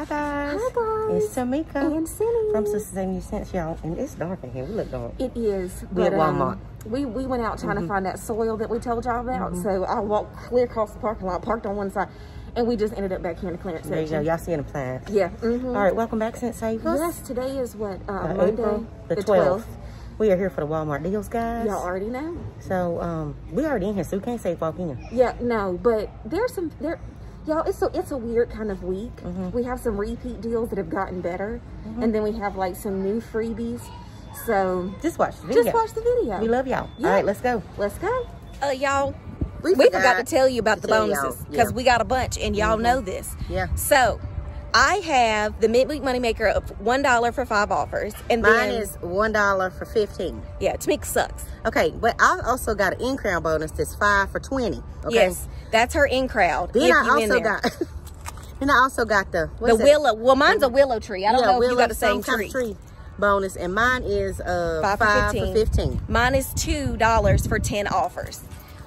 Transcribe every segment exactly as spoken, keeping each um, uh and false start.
Hi guys. Hi guys. It's Tamika and Cindy from Sisters seventy Cents, y'all. And it's dark in here. We look dark. It is. We at Walmart. Um, we we went out trying mm-hmm. to find that soil that we told y'all about. Mm-hmm. So I walked clear across the parking lot, parked on one side, and we just ended up back here in the clearance There you section. go. Y'all seeing the plants. Yeah. Mm-hmm. All right. Welcome back, Scent Savers. Yes. Today is what uh, uh, Monday, April the, the twelfth. twelfth. We are here for the Walmart deals, guys. Y'all already know. So um, we already in here, so we can't say walk in. Yeah. No, but there's some there. Y'all, it's a, it's a weird kind of week. Mm-hmm. We have some repeat deals that have gotten better. Mm-hmm. And then we have like some new freebies. So just watch the video. Just watch the video. We love y'all. Yeah. All right, let's go. Let's go. Uh, y'all, we, we forgot, forgot to tell you about the tell bonuses because yeah. we got a bunch and y'all mm-hmm. know this. Yeah. So I have the midweek moneymaker of one dollar for five offers, and mine then, is one dollar for fifteen. Yeah, Tamika sucks. Okay, but I also got an in crowd bonus that's five for twenty. Okay. Yes, that's her in crowd. Then I also got. Then I also got the the willow. Well, mine's a willow tree. I don't yeah, know if willow, you got the same tree. tree. bonus, and mine is uh five, five for, fifteen. for fifteen. Mine is two dollars for ten offers.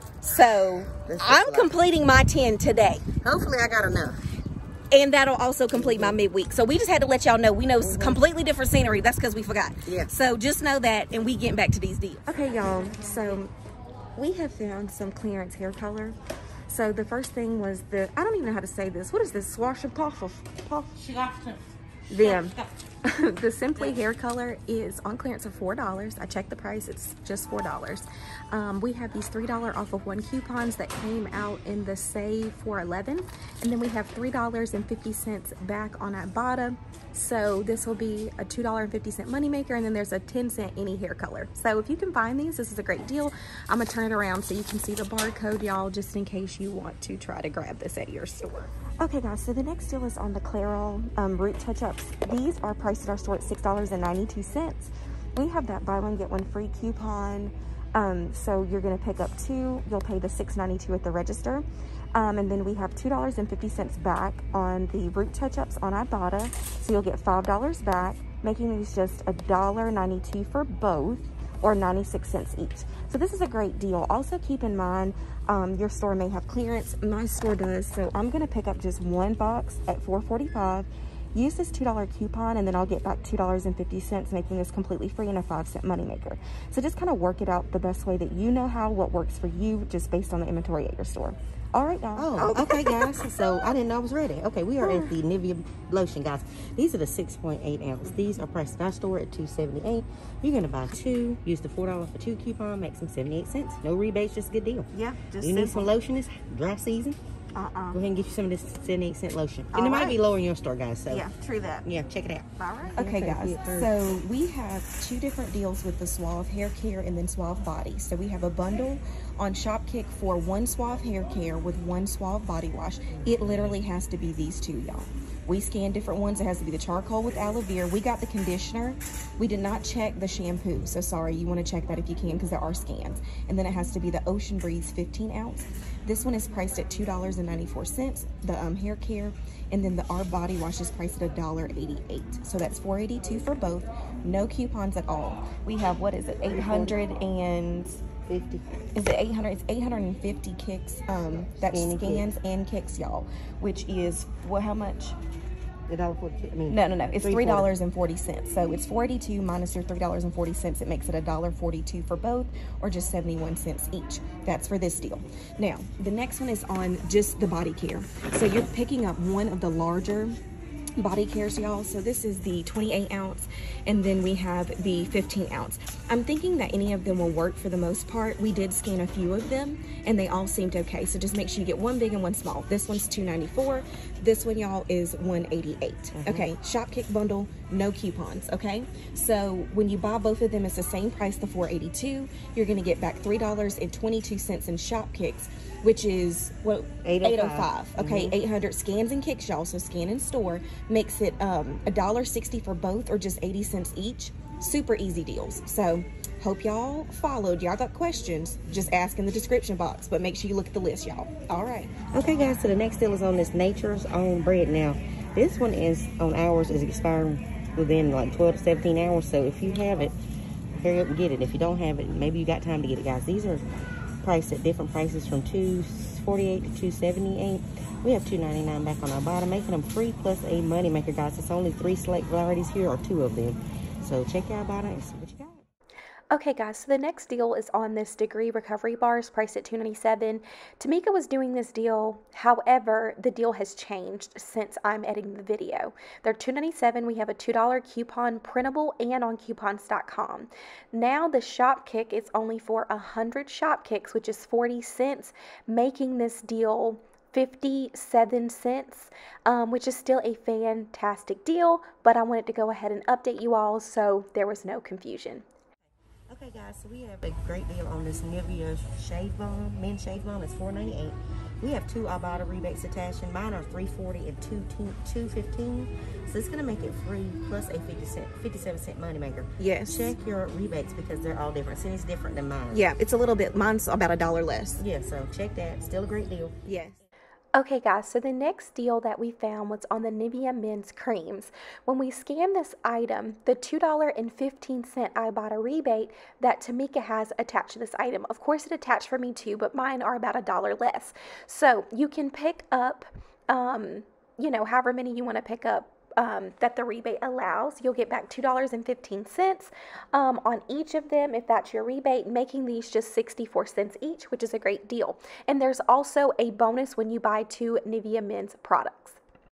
So I'm like, completing my ten today. Hopefully, I got enough. And that'll also complete my midweek. So we just had to let y'all know we know mm-hmm. completely different scenery. That's because we forgot. Yeah. So just know that, and we getting back to these deals. Okay, y'all. So we have found some clearance hair color. So the first thing was the, I don't even know how to say this. What is this? Swash and puff of puff? Them. The Simply hair color is on clearance of four dollars. I checked the price. It's just four dollars. Um, we have these three dollars off of one coupons that came out in the Save for eleven. And then we have three dollars and fifty cents back on Ibotta. So this will be a two dollars and fifty cent moneymaker. And then there's a ten cent any hair color. So if you can find these, this is a great deal. I'm going to turn it around so you can see the barcode, y'all, just in case you want to try to grab this at your store. Okay, guys, so the next deal is on the Clairol um, Root Touch-Ups. These are priced at our store at six dollars and ninety-two cents. We have that buy one, get one free coupon. Um, so you're going to pick up two. You'll pay the six ninety-two at the register. Um, and then we have two dollars and fifty cents back on the Root Touch-Ups on Ibotta. So you'll get five dollars back, making these just a dollar ninety-two for both, or ninety-six cents each. So this is a great deal. Also keep in mind, um, your store may have clearance. My store does. So I'm going to pick up just one box at four forty-five. Use this two dollar coupon, and then I'll get back two dollars and fifty cents, making this completely free and a five cent moneymaker. So just kind of work it out the best way that you know how, what works for you, just based on the inventory at your store. All right, y'all. Oh, okay, guys. So I didn't know I was ready. Okay, we are at the Nivea lotion, guys. These are the six point eight ounce. These are priced at our store at two seventy-eight. You're gonna buy two. Use the four dollar for two coupon. Makes them seventy-eight cents. No rebates, just a good deal. Yeah, just you simple. need some lotion. It's dry season. Uh-uh. Go ahead and get you some of this seventy-eight cent lotion. And All it might right. be lower in your store, guys. So yeah, true that. yeah, check it out. All right. Okay, guys, so we have two different deals with the Suave hair care and then Suave body. So we have a bundle on Shopkick for one Suave hair care with one Suave body wash. It literally has to be these two, y'all. We scan different ones. It has to be the charcoal with aloe vera. We got the conditioner. We did not check the shampoo. So sorry, you want to check that if you can, because there are scans. And then it has to be the Ocean Breeze fifteen ounce. This one is priced at two dollars and ninety-four cents, the um, hair care. And then the Our Body Wash is priced at a dollar eighty-eight. So that's four eighty-two for both. No coupons at all. We have, what is it, eight hundred and fifty. Is it eight hundred? It's eight hundred fifty kicks. Um, that Scanning scans kicks. and kicks, y'all. Which is, well, how much? I mean, No, no, no. It's three dollars and forty cents. So it's four eighty-two minus your three dollars and forty cents. It makes it a dollar forty-two for both, or just seventy-one cents each. That's for this deal. Now, the next one is on just the body care. So you're picking up one of the larger body cares, y'all. So this is the twenty-eight ounce, and then we have the fifteen ounce. I'm thinking that any of them will work for the most part. We did scan a few of them and they all seemed okay. So just make sure you get one big and one small. This one's two ninety-four. This one, y'all, is one eighty-eight. Mm-hmm. Okay, Shopkick bundle, no coupons. Okay, so when you buy both of them, it's the same price, the four eighty-two. You're gonna get back three dollars and twenty-two cents in Shopkicks, which is what eight oh five. Okay, mm-hmm. eight hundred scans and kicks, y'all. So scan in store makes it um a dollar sixty for both, or just eighty cents each. Super easy deals. So hope y'all followed. Y'all got questions, just ask in the description box, but make sure you look at the list, y'all. All right. Okay, guys, so the next deal is on this Nature's Own bread. Now this one is on ours, is expiring within like twelve to seventeen hours. So if you have it, hurry up and get it. If you don't have it, maybe you got time to get it, guys. These are priced at different prices from two forty-eight to two seventy-eight. We have two ninety-nine back on our bottom, making them free plus a money maker, guys. It's only three select varieties here, or two of them. So check out bottom and see what you got. Okay guys, so the next deal is on this Degree Recovery Bars, priced at two ninety-seven. Tamika was doing this deal, however, the deal has changed since I'm editing the video. They're two ninety-seven. We have a two dollar coupon, printable and on coupons dot com. Now the shop kick is only for one hundred shop kicks, which is forty cents, making this deal fifty-seven cents, um, which is still a fantastic deal, but I wanted to go ahead and update you all so there was no confusion. Okay guys, so we have a great deal on this Nivea Shave Balm. Men's Shave Balm is four ninety-eight. We have two Ibotta rebates attached, and mine are three forty and two fifteen. So it's gonna make it free plus a fifty cent, fifty-seven cent money maker. Yes. Check your rebates because they're all different. Cindy's different than mine. Yeah, it's a little bit, mine's about a dollar less. Yeah, so check that. Still a great deal. Yes. Okay guys, so the next deal that we found was on the Nivea Men's Creams. When we scanned this item, the two dollars and fifteen cent Ibotta rebate that Tamika has attached to this item. Of course it attached for me too, but mine are about a dollar less. So you can pick up, um, you know, however many you want to pick up Um, that the rebate allows. You'll get back two dollars and fifteen cents um, on each of them if that's your rebate, making these just sixty-four cents each, which is a great deal. And there's also a bonus when you buy two Nivea Men's products.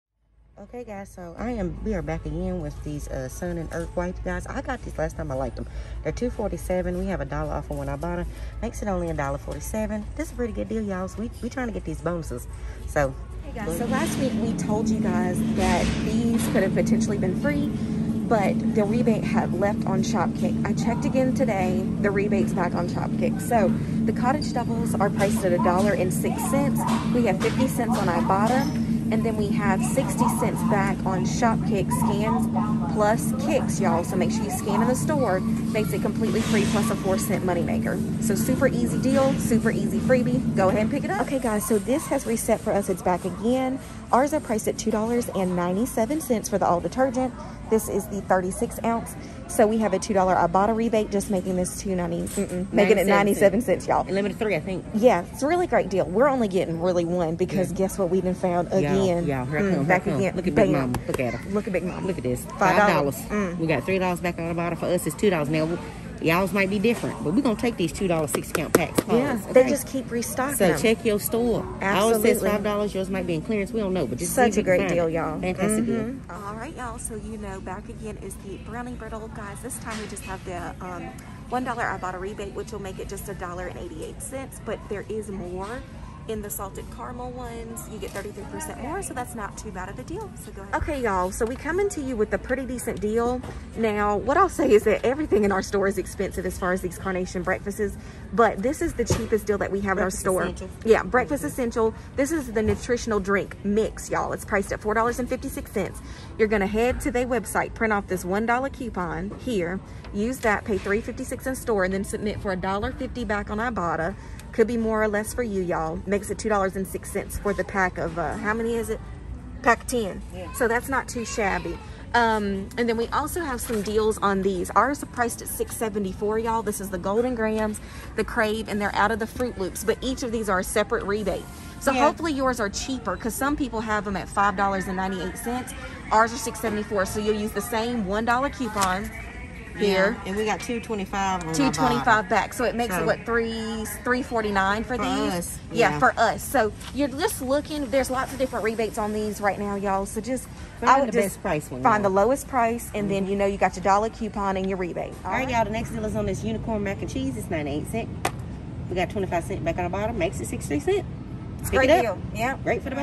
Okay guys, so I am we are back again with these uh, Sun and Earth wipes, guys. I got these last time, I liked them. They're two forty-seven. We have a dollar off of when I bought them. Makes it only a dollar forty-seven. This is a pretty good deal, y'all. So we we trying to get these bonuses. So Guys, so last week we told you guys that these could have potentially been free, but the rebate had left on Shopkick. I checked again today, the rebate's back on Shopkick. So the Cottage Doubles are priced at a dollar and six cents. We have fifty cents on Ibotta, and then we have sixty cents back on Shopkick scans plus kicks, y'all. So make sure you scan in the store. Makes it completely free plus a four cent moneymaker. So super easy deal, super easy freebie. Go ahead and pick it up. Okay guys, so this has reset for us. It's back again. Ours are priced at two dollars and ninety-seven cents for the all detergent. This is the thirty-six ounce. So we have a two dollar Ibotta rebate, just making this two ninety, mm-mm, making it ninety-seven cents, y'all. Limited three, I think. Yeah, it's a really great deal. We're only getting really one because yeah. Guess what we done found again? Yeah, here I mm, come, back here I come. again. Look at Bam. Big Mama. Look at her. Look at Big Mama. Look at this. Five dollars. Mm. We got three dollars back on the bottom. For us, it's two dollars now. Y'all's might be different, but we're gonna take these two dollar six count packs. Yeah, okay? they just keep restocking. So them. check your store. Absolutely. Ours says five dollars. Yours might be in clearance. We don't know, but just such a great deal, y'all. Fantastic mm-hmm. deal. All right, y'all. So you know, back again is the Brownie Brittle, guys. This time we just have the um, one dollar Ibotta rebate, which will make it just a dollar and eighty-eight cents. But there is more. In the salted caramel ones, you get thirty-three percent more, so that's not too bad of a deal. So go ahead. Okay, y'all, so we coming to you with a pretty decent deal. Now, what I'll say is that everything in our store is expensive as far as these carnation breakfasts, but this is the cheapest deal that we have Breakfast in our store. Essential. Yeah, Breakfast Essential. This is the nutritional drink mix, y'all. It's priced at four dollars and fifty-six cents. You're gonna head to their website, print off this one dollar coupon here, use that, pay three fifty-six in store, and then submit for a dollar fifty back on Ibotta. Could be more or less for you, y'all. Makes it two dollars and six cents for the pack of, uh, how many is it? Pack of ten. Yeah. So that's not too shabby. Um, and then we also have some deals on these. Ours are priced at six seventy-four, y'all. This is the Golden Grams, the Crave, and they're out of the Fruit Loops. But each of these are a separate rebate. So yeah. Hopefully yours are cheaper because some people have them at five dollars and ninety-eight cents. Ours are six seventy-four. So you'll use the same one dollar coupon. Here, yeah, and we got two twenty-five on two twenty-five back, so it makes so, it what three three forty-nine for, for these us, yeah. yeah for us. So you're just looking, there's lots of different rebates on these right now, y'all, so just find I would the just best price one, find y'all. the lowest price, and mm-hmm. then you know you got your dollar coupon and your rebate. All, all right, y'all, the next deal is on this unicorn mac and cheese. It's ninety-eight cents. We got twenty-five cents back on the bottom, makes it sixty-three cents. It's great it deal. Yeah, great for the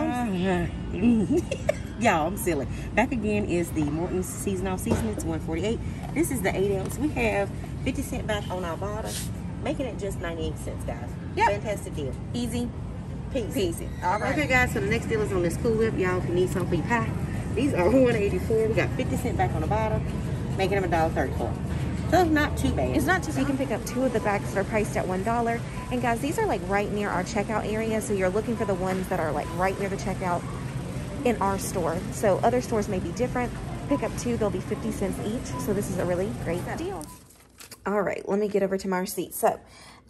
bonus. Y'all, I'm silly. Back again is the Morton's season-off season. It's one forty-eight. This is the eight ounce. We have fifty cents back on our bottom, making it just ninety-eight cents, guys. Yep. Fantastic deal. Easy peasy. peasy. All right. Okay, guys, so the next deal is on this Cool Whip. Y'all, if you need something for your pie, these are one eighty-four. We got fifty cents back on the bottom, making them a dollar thirty-four. So not too bad. It's not too bad. You can pick up two of the bags that are priced at one dollar. And guys, these are like right near our checkout area. So you're looking for the ones that are like right near the checkout in our store. So other stores may be different. Pick up two, they'll be fifty cents each. So this is a really great deal. All right, let me get over to my receipt. So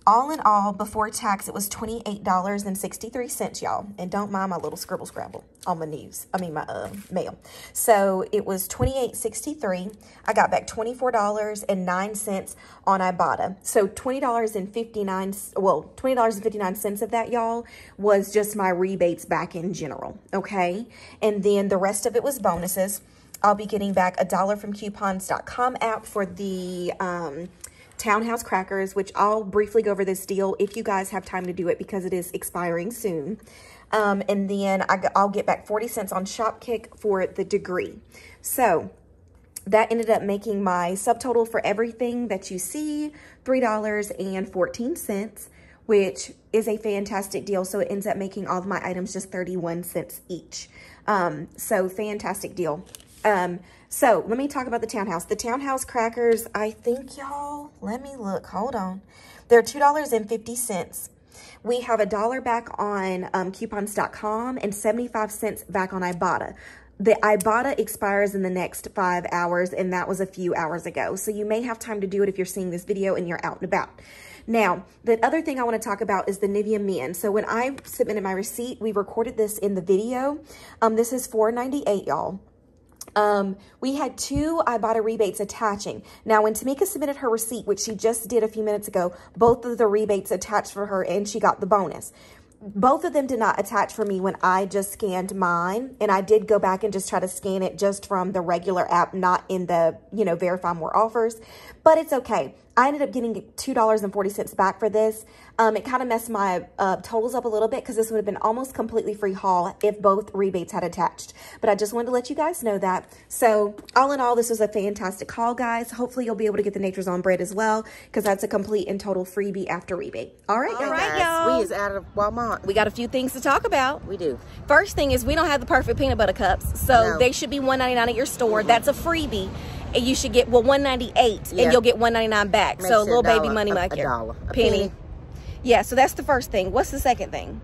all in all, before tax, it was twenty-eight dollars and sixty-three cents, y'all. And don't mind my little scribble scrabble on my news. I mean, my uh, mail. So it was twenty-eight dollars and sixty-three cents. I got back twenty-four dollars and nine cents on Ibotta. So twenty dollars and fifty-nine cents, well, twenty dollars and fifty-nine cents of that, y'all, was just my rebates back in general, okay? And then the rest of it was bonuses. I'll be getting back a dollar from coupons dot com app for the um, Townhouse crackers, which I'll briefly go over this deal if you guys have time to do it because it is expiring soon. Um, and then I, I'll get back forty cents on Shopkick for the degree. So that ended up making my subtotal for everything that you see, three dollars and fourteen cents, which is a fantastic deal. So it ends up making all of my items just thirty-one cents each. Um, so fantastic deal. Um, so let me talk about the Townhouse. The Townhouse crackers, I think, y'all, let me look. Hold on. They're two dollars and fifty cents. We have a dollar back on um, coupons dot com and seventy-five cents back on Ibotta. The Ibotta expires in the next five hours, and that was a few hours ago. So you may have time to do it if you're seeing this video and you're out and about. Now, the other thing I want to talk about is the Nivea Men. So when I submitted my receipt, we recorded this in the video. Um, this is four ninety-eight, y'all. Um, we had two Ibotta rebates attaching. Now, when Tamika submitted her receipt, which she just did a few minutes ago, both of the rebates attached for her and she got the bonus. Both of them did not attach for me when I just scanned mine. And I did go back and just try to scan it just from the regular app, not in the, you know, verify more offers. But it's okay. I ended up getting two dollars and forty cents back for this. Um, it kind of messed my uh, totals up a little bit because this would have been almost completely free haul if both rebates had attached. But I just wanted to let you guys know that. So all in all, this was a fantastic haul, guys. Hopefully you'll be able to get the Nature's Own bread as well because that's a complete and total freebie after rebate. All right, all right, y'all. We is out of Walmart. We got a few things to talk about. We do. First thing is we don't have the perfect peanut butter cups, so No. they should be one ninety-nine at your store. Mm-hmm. That's a freebie. And you should get, well, one ninety-eight, yeah. and you'll get one ninety-nine back. Makes so a little a dollar, baby money a, maker. a dollar. A penny. penny. Yeah, so that's the first thing. What's the second thing?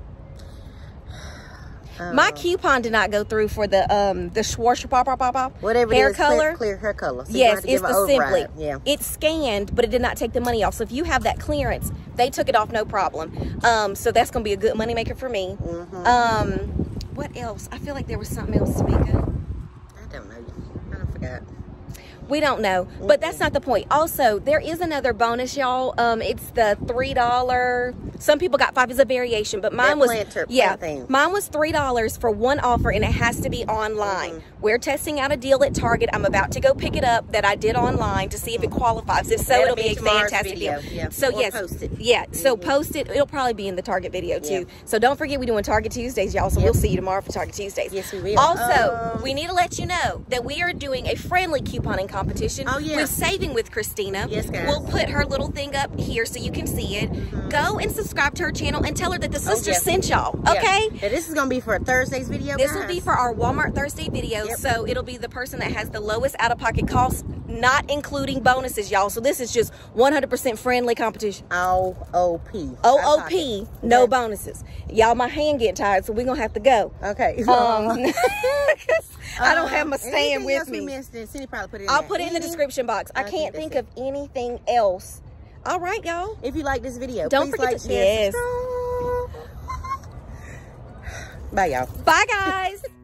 Uh, My coupon did not go through for the um the Schwarzschild pop pop pop pop whatever hair it is, color. Clear, clear hair color. So yes, it's the the Simply. Yeah. It's scanned, but it did not take the money off. So if you have that clearance, they took it off no problem. Um, so that's gonna be a good money maker for me. Mm-hmm. Um, what else? I feel like there was something else, Tamika. I don't know. I forgot. We don't know, but that's not the point. Also, there is another bonus, y'all. Um, it's the three dollar. Some people got five as a variation, but mine That was planter, yeah, thing. mine was three dollars for one offer, and it has to be online. Mm-hmm. We're testing out a deal at Target. I'm about to go pick it up that I did online to see if it qualifies. If so, That'll it'll be, be a tomorrow's fantastic video. deal. Yeah. So Or yes, post it. yeah. So Mm-hmm. post it. It'll probably be in the Target video too. Yeah. So don't forget we're doing Target Tuesdays, y'all. So Yep. we'll see you tomorrow for Target Tuesdays. Yes, we will. Also, Um, we need to let you know that we are doing a friendly couponing competition. Oh, yeah. With Saving with Christina. Yes, guys. We'll put her little thing up here so you can see it. Mm-hmm. Go and subscribe to her channel and tell her that the sister Oh, yeah. sent y'all. Yeah. Okay? Yeah, this is gonna be for a Thursday's video. This guys. will be for our Walmart Thursday video. Yep. So it'll be the person that has the lowest out-of-pocket cost, not including bonuses, y'all. So this is just one hundred percent friendly competition. O O P. O O P, no Okay. bonuses. Y'all, my hand getting tired, so we're gonna have to go. Okay. Um, I don't have my Um, stand anything with else me. We missed, then Cindy probably put it in I'll there. put it in the Anything? description box. I, I can't think think that's of anything else. All right, y'all. If you like this video, Don't please forget like, to- share, yes. subscribe. Bye, y'all. Bye, guys.